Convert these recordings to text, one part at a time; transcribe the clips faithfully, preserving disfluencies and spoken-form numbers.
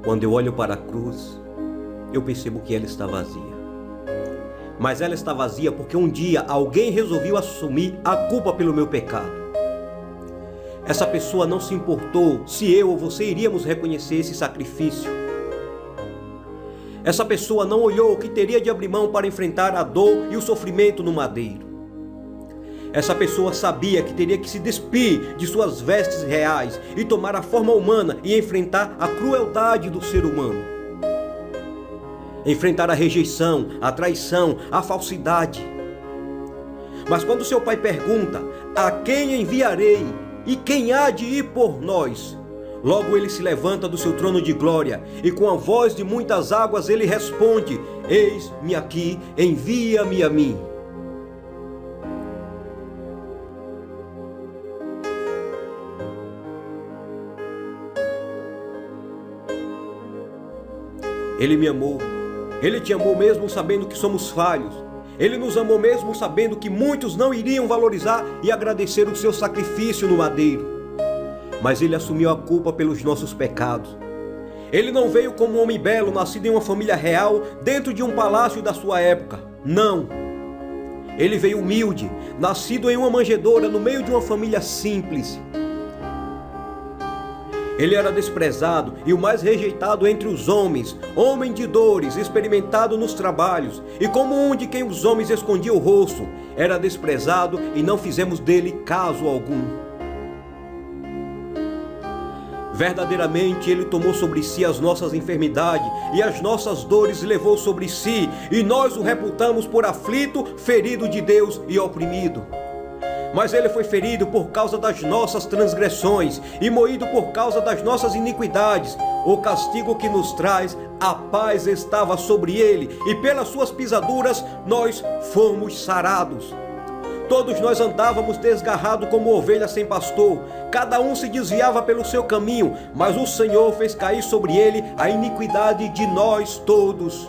Quando eu olho para a cruz, eu percebo que ela está vazia. Mas ela está vazia porque um dia alguém resolveu assumir a culpa pelo meu pecado. Essa pessoa não se importou se eu ou você iríamos reconhecer esse sacrifício. Essa pessoa não olhou que teria de abrir mão para enfrentar a dor e o sofrimento no madeiro. Essa pessoa sabia que teria que se despir de suas vestes reais e tomar a forma humana e enfrentar a crueldade do ser humano. Enfrentar a rejeição, a traição, a falsidade. Mas quando seu pai pergunta: a quem enviarei e quem há de ir por nós? Logo ele se levanta do seu trono de glória e com a voz de muitas águas ele responde: eis-me aqui, envia-me a mim. Ele me amou. Ele te amou mesmo sabendo que somos falhos. Ele nos amou mesmo sabendo que muitos não iriam valorizar e agradecer o seu sacrifício no madeiro. Mas ele assumiu a culpa pelos nossos pecados. Ele não veio como um homem belo, nascido em uma família real, dentro de um palácio da sua época. Não. Ele veio humilde, nascido em uma manjedoura, no meio de uma família simples. Ele era desprezado e o mais rejeitado entre os homens, homem de dores, experimentado nos trabalhos, e como um de quem os homens escondiam o rosto, era desprezado e não fizemos dele caso algum. Verdadeiramente ele tomou sobre si as nossas enfermidades e as nossas dores levou sobre si, e nós o reputamos por aflito, ferido de Deus e oprimido. Mas ele foi ferido por causa das nossas transgressões e moído por causa das nossas iniquidades. O castigo que nos traz a paz estava sobre ele, e pelas suas pisaduras nós fomos sarados. Todos nós andávamos desgarrados como ovelhas sem pastor, cada um se desviava pelo seu caminho, mas o Senhor fez cair sobre ele a iniquidade de nós todos.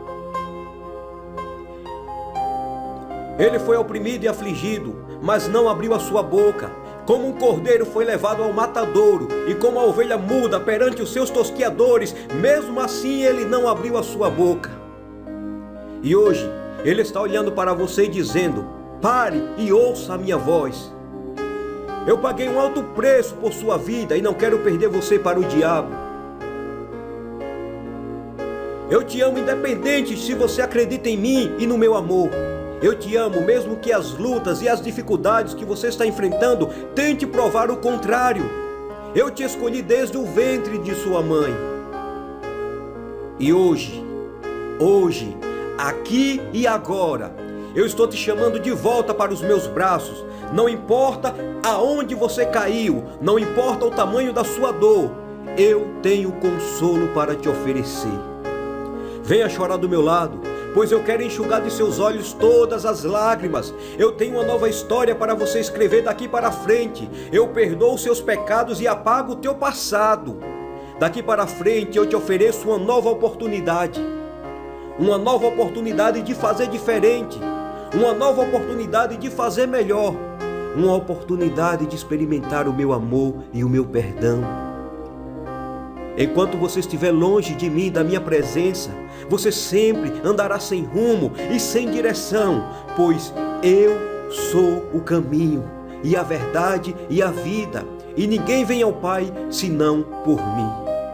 Ele foi oprimido e afligido, mas não abriu a sua boca. Como um cordeiro foi levado ao matadouro, e como a ovelha muda perante os seus tosquiadores, mesmo assim ele não abriu a sua boca. E hoje ele está olhando para você e dizendo: pare e ouça a minha voz. Eu paguei um alto preço por sua vida e não quero perder você para o diabo. Eu te amo independente se você acredita em mim e no meu amor. Eu te amo mesmo que as lutas e as dificuldades que você está enfrentando tente provar o contrário. Eu te escolhi desde o ventre de sua mãe. E hoje, hoje, aqui e agora, eu estou te chamando de volta para os meus braços. Não importa aonde você caiu, não importa o tamanho da sua dor, eu tenho consolo para te oferecer. Venha chorar do meu lado, pois eu quero enxugar de seus olhos todas as lágrimas. Eu tenho uma nova história para você escrever daqui para frente. Eu perdoo os seus pecados e apago o teu passado. Daqui para frente eu te ofereço uma nova oportunidade. Uma nova oportunidade de fazer diferente. Uma nova oportunidade de fazer melhor. Uma oportunidade de experimentar o meu amor e o meu perdão. Enquanto você estiver longe de mim, da minha presença, você sempre andará sem rumo e sem direção, pois eu sou o caminho e a verdade e a vida, e ninguém vem ao Pai senão por mim.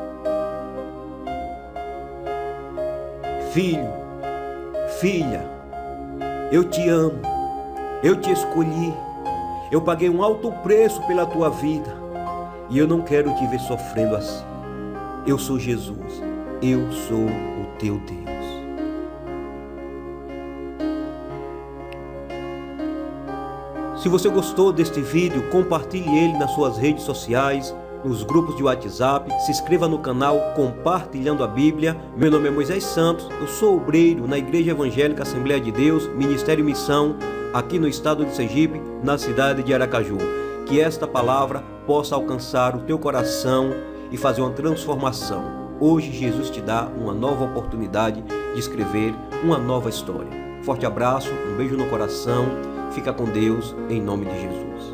Filho, filha, eu te amo, eu te escolhi, eu paguei um alto preço pela tua vida, e eu não quero te ver sofrendo assim. Eu sou Jesus, eu sou o teu Deus. Se você gostou deste vídeo, compartilhe ele nas suas redes sociais, nos grupos de WhatsApp, se inscreva no canal Compartilhando a Bíblia. Meu nome é Moisés Santos, eu sou obreiro na Igreja Evangélica Assembleia de Deus, Ministério e Missão, aqui no estado de Sergipe, na cidade de Aracaju. Que esta palavra possa alcançar o teu coração e fazer uma transformação. Hoje Jesus te dá uma nova oportunidade de escrever uma nova história. Forte abraço, um beijo no coração, fica com Deus, em nome de Jesus.